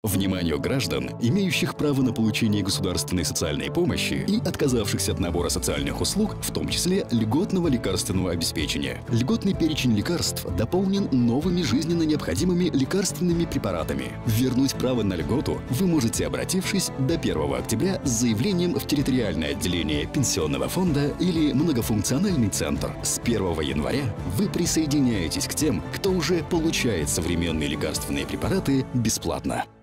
Вниманию граждан, имеющих право на получение государственной социальной помощи и отказавшихся от набора социальных услуг, в том числе льготного лекарственного обеспечения. Льготный перечень лекарств дополнен новыми жизненно необходимыми лекарственными препаратами. Вернуть право на льготу вы можете, обратившись до 1 октября с заявлением в территориальное отделение Пенсионного фонда или многофункциональный центр. С 1 января вы присоединяетесь к тем, кто уже получает современные лекарственные препараты бесплатно.